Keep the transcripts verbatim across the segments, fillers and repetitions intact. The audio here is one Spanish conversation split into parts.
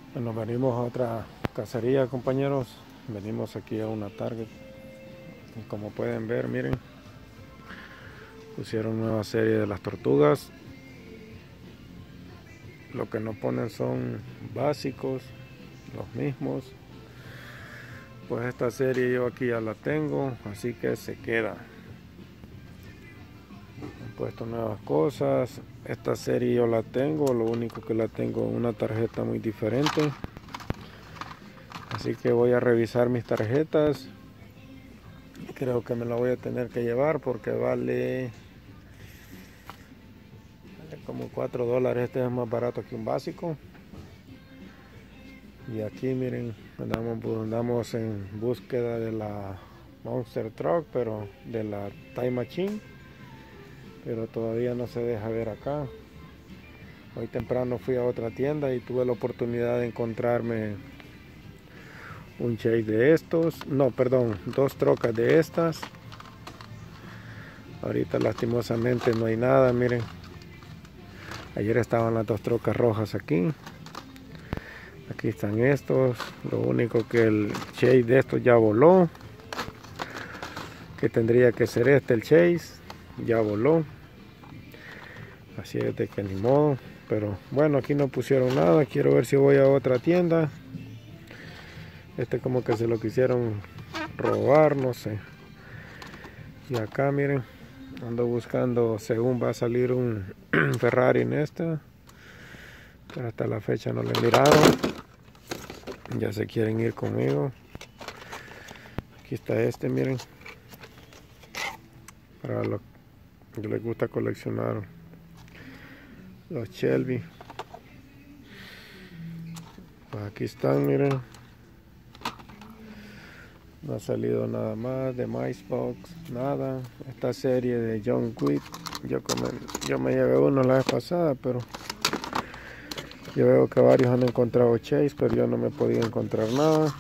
Bueno, venimos a otra cacería, compañeros. Venimos aquí a una Target. Y como pueden ver, miren, pusieron nueva serie de las tortugas. Lo que no ponen son básicos, los mismos. Pues esta serie yo aquí ya la tengo, así que se queda. Han puesto nuevas cosas. Esta serie yo la tengo, lo único que la tengo en una tarjeta muy diferente. Así que voy a revisar mis tarjetas. Creo que me la voy a tener que llevar porque vale, vale como cuatro dólares. Este es más barato que un básico. Y aquí miren, andamos, andamos en búsqueda de la Monster Truck, pero de la Time Machine. Pero todavía no se deja ver acá. Hoy temprano fui a otra tienda y tuve la oportunidad de encontrarme un chase de estos. No, perdón, dos trocas de estas. Ahorita lastimosamente no hay nada, miren. Ayer estaban las dos trocas rojas aquí. Aquí están estos. Lo único que el chase de estos ya voló. Que tendría que ser este el chase. Ya voló. Así es de que ni modo. Pero bueno, aquí no pusieron nada. Quiero ver si voy a otra tienda. Este como que se lo quisieron robar, no sé. Y acá miren, ando buscando, según va a salir un Ferrari en esta. Pero hasta la fecha no le miraron. Ya se quieren ir conmigo. Aquí está este, miren. Para los que les gusta coleccionar los Shelby. Pues aquí están, miren. No ha salido nada más de Micebox, nada. Esta serie de John Wick, yo, yo me llevé uno la vez pasada, pero yo veo que varios han encontrado chase, pero yo no me podía encontrar nada.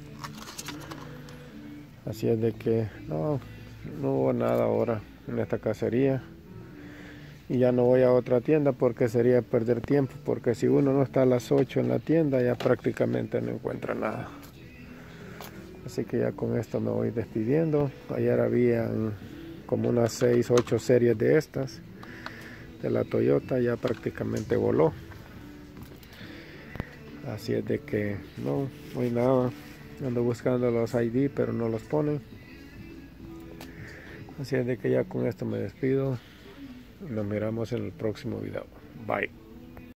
Así es de que no, no hubo nada ahora en esta cacería. Y ya no voy a otra tienda porque sería perder tiempo, porque si uno no está a las ocho en la tienda ya prácticamente no encuentra nada. Así que ya con esto me voy despidiendo. Ayer habían como unas seis, ocho series de estas de la Toyota, ya prácticamente voló. Así es de que no, no hay nada. Ando buscando los I D pero no los ponen. Así es de que ya con esto me despido. Nos miramos en el próximo video. Bye.